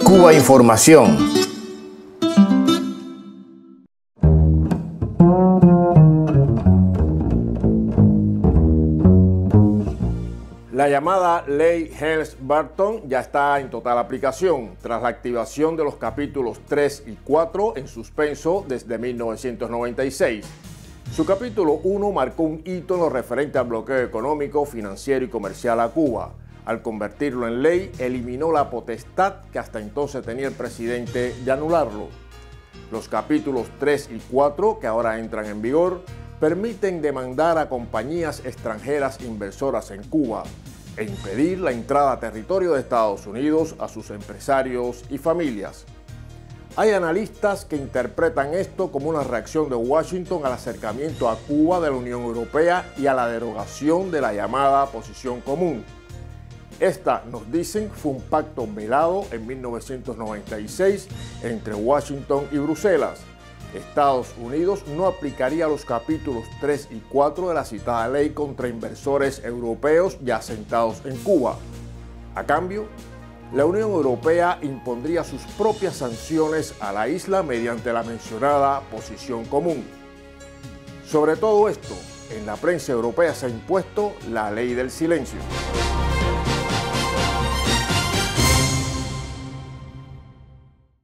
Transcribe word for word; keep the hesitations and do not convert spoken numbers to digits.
Cuba Información. La llamada Ley Helms-Burton ya está en total aplicación tras la activación de los capítulos tres y cuatro en suspenso desde mil novecientos noventa y seis. Su capítulo uno marcó un hito en lo referente al bloqueo económico, financiero y comercial a Cuba. Al convertirlo en ley, eliminó la potestad que hasta entonces tenía el presidente de anularlo. Los capítulos tres y cuatro, que ahora entran en vigor, permiten demandar a compañías extranjeras inversoras en Cuba e impedir la entrada a territorio de Estados Unidos a sus empresarios y familias. Hay analistas que interpretan esto como una reacción de Washington al acercamiento a Cuba de la Unión Europea y a la derogación de la llamada Posición Común. Esta, nos dicen, fue un pacto velado en mil novecientos noventa y seis entre Washington y Bruselas. Estados Unidos no aplicaría los capítulos tres y cuatro de la citada ley contra inversores europeos ya asentados en Cuba. A cambio, la Unión Europea impondría sus propias sanciones a la isla mediante la mencionada Posición Común. Sobre todo esto, en la prensa europea se ha impuesto la ley del silencio.